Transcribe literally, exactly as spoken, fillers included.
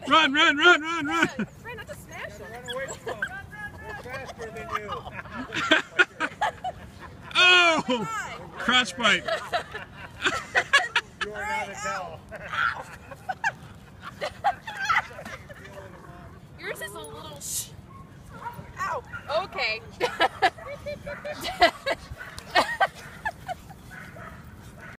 Run, run, run, run, run. Try not to smash him. Run away from him. They're faster than you. Oh! Crotch bite. You are not a tell. Yours is a little sh. Ow. Okay.